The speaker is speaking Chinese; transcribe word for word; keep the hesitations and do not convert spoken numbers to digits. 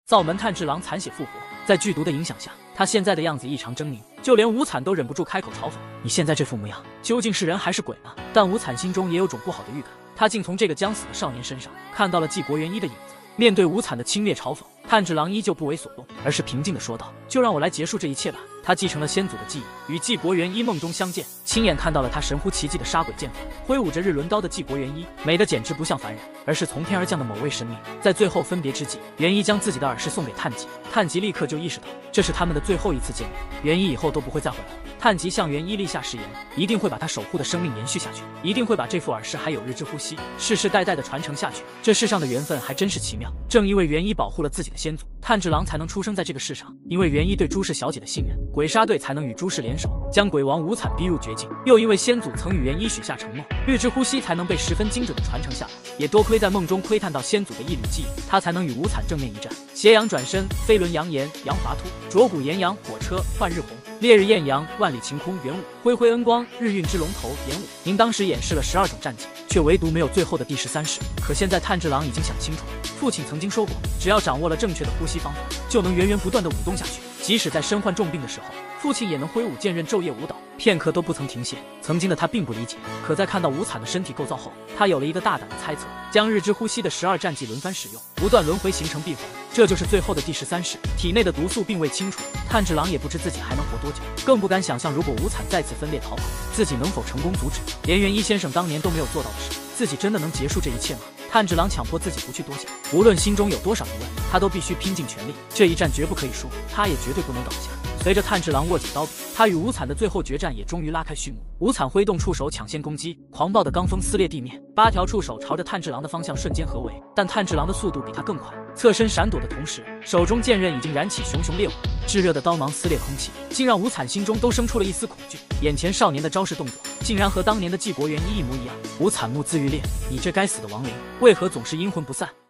灶门炭治郎残血复活，在剧毒的影响下，他现在的样子异常狰狞，就连无惨都忍不住开口嘲讽：“你现在这副模样，究竟是人还是鬼呢？”但无惨心中也有种不好的预感，他竟从这个将死的少年身上看到了纪国元一的影子。面对无惨的轻蔑嘲讽，炭治郎依旧不为所动，而是平静地说道：“就让我来结束这一切吧。”他继承了先祖的记忆，与纪国元一梦中相见，亲眼看到了他神乎其技的杀鬼剑法。挥舞着日轮刀的纪国元一，美得简直不像凡人，而是从天而降的某位神明。在最后分别之际，元一将自己的耳饰送给炭吉，炭吉立刻就意识到这是他们的最后一次见面，元一以后都不会再回来了。炭吉向元一立下誓言，一定会把他守护的生命延续下去，一定会把这副耳饰还有日之呼吸世世代代的传承下去。这世上的缘分还真是奇妙，正因为元一保护了自己的先祖，炭治郎才能出生在这个世上。因为元一对朱氏小姐的信任，鬼杀队才能与朱氏联手，将鬼王无惨逼入绝境。又因为先祖曾与元一许下承诺，日之呼吸才能被十分精准的传承下来。也多亏在梦中窥探到先祖的一缕记忆，他才能与无惨正面一战。斜阳转身，飞轮扬言，扬华突；浊骨炎阳，火车幻日红；烈日艳阳，万里晴空元武；恢恢恩光，日运之龙头演武。您当时演示了十二种战绩，却唯独没有最后的第十三式。可现在炭治郎已经想清楚了，父亲曾经说过，只要掌握了正确的呼吸方法，就能源源不断的舞动下去。即使在身患重病的时候，父亲也能挥舞剑刃昼夜舞蹈，片刻都不曾停歇。曾经的他并不理解，可在看到无惨的身体构造后，他有了一个大胆的猜测：将日之呼吸的十二战绩轮番使用，不断轮回形成闭环，这就是最后的第十三式。体内的毒素并未清除，炭治郎也不知自己还能活多久，更不敢想象如果无惨再次分裂逃跑，自己能否成功阻止。连元一先生当年都没有做到的事，自己真的能结束这一切吗？炭治郎强迫自己不去多想，无论心中有多少疑问，他都必须拼尽全力。这一战绝不可以输，他也绝对不能倒下。随着炭治郎握紧刀柄，他与无惨的最后决战也终于拉开序幕。无惨挥动触手抢先攻击，狂暴的罡风撕裂地面，八条触手朝着炭治郎的方向瞬间合围，但炭治郎的速度比他更快，侧身闪躲的同时，手中剑刃已经燃起熊熊烈火，炙热的刀芒撕裂空气，竟让无惨心中都生出了一丝恐惧。眼前少年的招式动作，竟然和当年的纪国元一一模一样。无惨目眦欲裂，你这该死的亡灵，为何总是阴魂不散？